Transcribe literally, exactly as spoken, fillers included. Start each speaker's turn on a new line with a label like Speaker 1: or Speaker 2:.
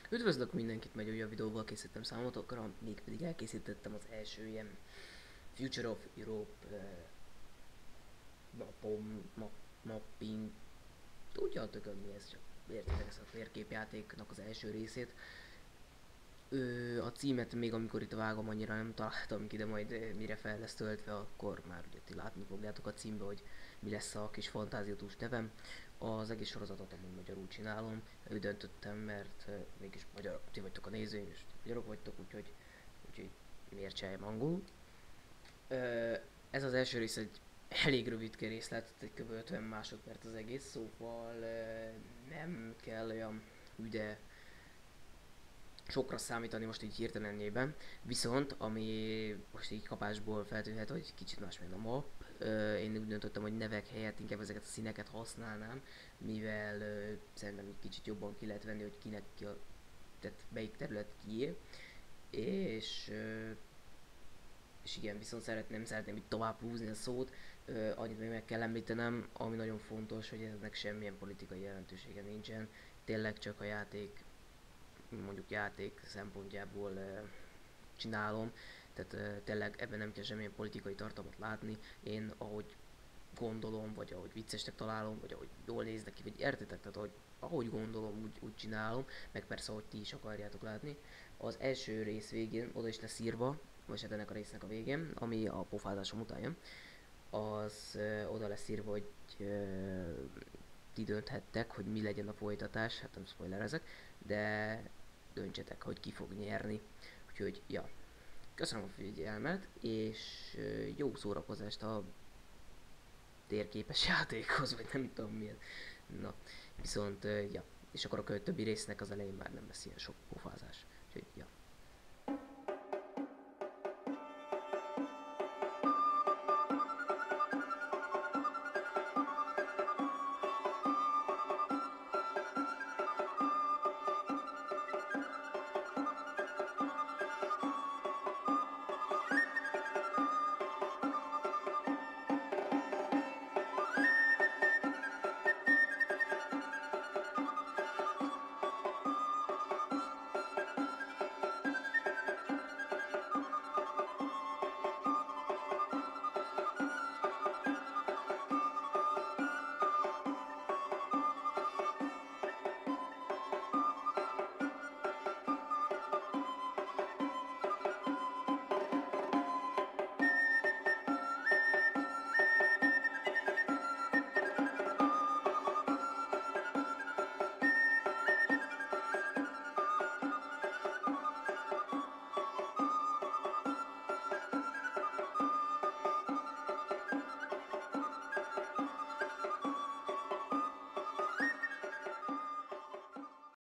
Speaker 1: Üdvözlök mindenkit, meg újabb videóval készítettem számotokra, mégpedig elkészítettem az első ilyen Future of Europe uh, mapom, map, mapping, tudjátok mi ez, csak értitek ezt a térképjátéknak az első részét. Ö, a címet még amikor itt vágom annyira nem találtam ki, de majd eh, mire fel lesz töltve, akkor már ugye ti látni fogjátok a címbe, hogy mi lesz a kis fantáziatús nevem. Az egész sorozatot amúgy magyarul csinálom, úgy döntöttem, mert uh, mégis magyar, ti vagytok a nézőim, és ti magyarok vagytok, úgyhogy, úgyhogy miért csináljam angolul. Ö, ez az első rész egy elég rövid részlet, egy kb. ötven másodperc az egész, szóval uh, nem kell olyan üde sokra számítani most így hirtelenjében, viszont ami most így kapásból feltűnhet, hogy kicsit más, mint a map. Ö, én úgy döntöttem, hogy nevek helyett inkább ezeket a színeket használnám, mivel ö, szerintem egy kicsit jobban ki lehet venni, hogy kinek ki a, tehát melyik terület kié. És, ö, és igen, viszont szeretném, szeretném itt tovább húzni a szót, ö, annyit még meg kell említenem, ami nagyon fontos, hogy ennek semmilyen politikai jelentősége nincsen, tényleg csak a játék mondjuk játék szempontjából uh, csinálom, tehát uh, tényleg ebben nem kell semmilyen politikai tartalmat látni, én ahogy gondolom, vagy ahogy viccesnek találom, vagy ahogy jól néznek ki, vagy értitek, tehát ahogy, ahogy gondolom, úgy, úgy csinálom, meg persze, ahogy ti is akarjátok látni. Az első rész végén oda is lesz írva, vagy hát ennek a résznek a végén, ami a pofázásom után jön, az uh, oda lesz írva, hogy uh, ti dönthettek, hogy mi legyen a folytatás, hát nem spoilerezek, de döntsetek, hogy ki fog nyerni. Úgyhogy, ja, köszönöm a figyelmet, és jó szórakozást a térképes játékhoz, vagy nem tudom milyen. Na, viszont, ja, és akkor a többi résznek az elején már nem lesz ilyen sok pofázás.